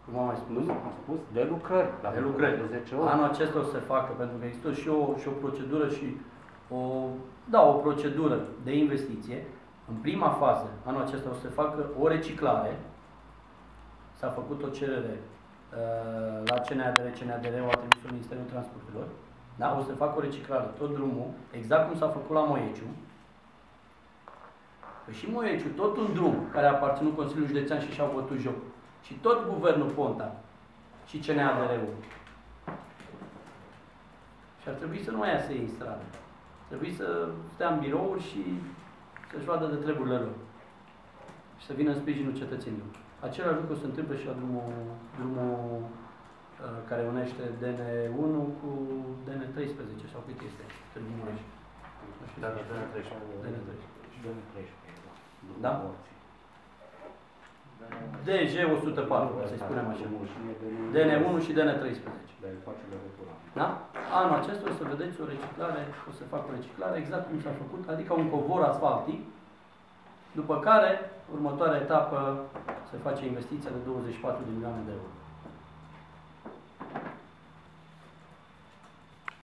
cum am mai spus? Am spus de lucrări. De lucrări. De 10 ori. Anul acesta o să se facă, pentru că există și o procedură și o procedură de investiție. În prima fază, anul acesta o să se facă o reciclare. S-a făcut o cerere la CNADR. CNADR-ul a trimis-o Ministerul Transporturilor. Da? O să se facă o reciclare, tot drumul, exact cum s-a făcut la Moieciu. Păi și Moieciu, tot un drum care a aparținut Consiliului Județean și și-au bătut joc. Și tot Guvernul Ponta și CNADR-ul. Și ar trebui să nu mai iasă ei în stradă. Trebuie să stea în birouri și să-și vadă de treburile lor. Și să vină în sprijinul cetățenilor. Același lucru se întâmplă și la drumul care unește DN1 cu DN13 sau cât este? Târgu Mureș. DN13. Da? DG 104, să-i spunem așa. DN1 și DN13. Da? Anul acesta o să vedeți o reciclare, o să fac o reciclare exact cum s-a făcut, adică un covor asfaltic, după care, următoarea etapă, se face investiția de 24 de milioane de euro.